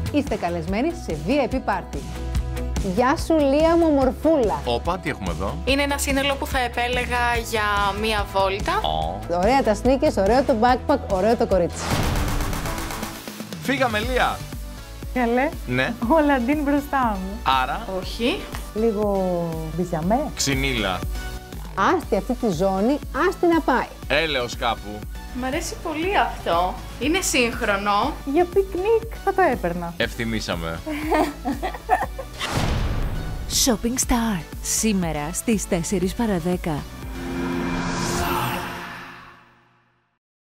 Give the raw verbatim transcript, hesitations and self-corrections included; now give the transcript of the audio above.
είστε καλεσμένοι σε βι άι πι πάρτι. Γεια σου Λία μου ομορφούλα. Όπα, τι έχουμε εδώ? Είναι ένα σύνολο που θα επέλεγα για μία βόλτα. Oh. Ωραία τα sneakers, ωραίο το backpack, ωραίο το κορίτσι. Φύγαμε, Λία. Καλέ. Ναι. Ο Λαντίν μπροστά μου. Άρα. Όχι. Λίγο μπιζαμέ. Ξυνήλα. Άστη αυτή τη ζώνη, άστη να πάει. Έλεος κάπου. Μ' αρέσει πολύ αυτό. Είναι σύγχρονο. Για πικνίκ θα το έπαιρνα. Ευθυμίσαμε. Shopping Star. Σήμερα στις τέσσερις παρά δέκα.